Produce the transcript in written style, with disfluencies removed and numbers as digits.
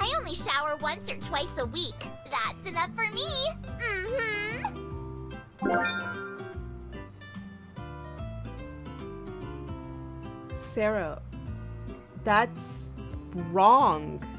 I only shower once or twice a week. That's enough for me. Sarah, that's wrong.